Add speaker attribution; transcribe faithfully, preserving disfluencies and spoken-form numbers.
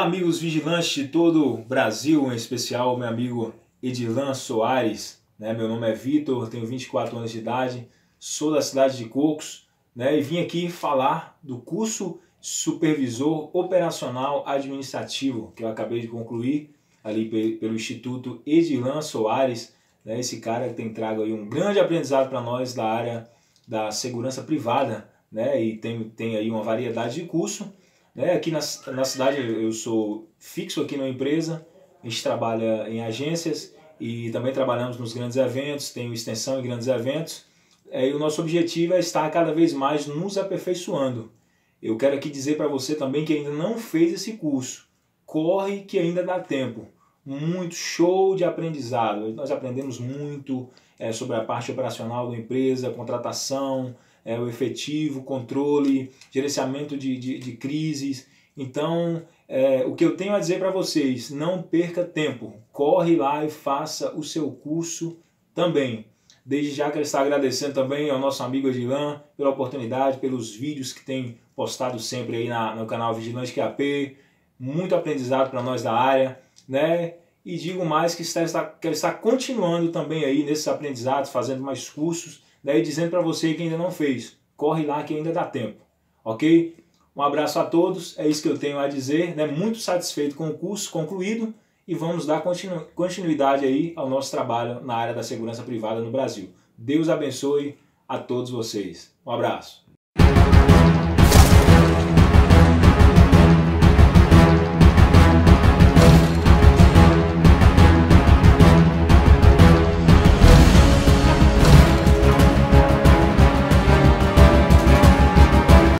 Speaker 1: Olá, amigos vigilantes de todo o Brasil, em especial meu amigo Edilan Soares, né? Meu nome é Vitor, tenho vinte e quatro anos de idade, sou da cidade de Cocos, né? E vim aqui falar do curso Supervisor Operacional Administrativo, que eu acabei de concluir ali pelo Instituto Edilan Soares, né? Esse cara que tem trago aí um grande aprendizado para nós da área da segurança privada, né? E tem, tem aí uma variedade de curso. Né, aqui na, na cidade eu sou fixo aqui numa empresa, a gente trabalha em agências e também trabalhamos nos grandes eventos, tenho extensão em grandes eventos, é, e o nosso objetivo é estar cada vez mais nos aperfeiçoando. Eu quero aqui dizer para você também que ainda não fez esse curso, corre que ainda dá tempo. Muito show de aprendizado, nós aprendemos muito é, sobre a parte operacional da empresa, contratação, é, o efetivo, controle, gerenciamento de, de, de crises. Então, é, o que eu tenho a dizer para vocês, não perca tempo, corre lá e faça o seu curso também. Desde já quero estar agradecendo também ao nosso amigo Edilan pela oportunidade, pelos vídeos que tem postado sempre aí na, no canal Vigilante Q A P, muito aprendizado para nós da área, né? E digo mais que está, está, quero estar continuando também aí nesses aprendizados, fazendo mais cursos, daí dizendo para você que ainda não fez, corre lá que ainda dá tempo, ok? Um abraço a todos, é isso que eu tenho a dizer, né? Muito satisfeito com o curso concluído e vamos dar continu continuidade aí ao nosso trabalho na área da segurança privada no Brasil. Deus abençoe a todos vocês. Um abraço.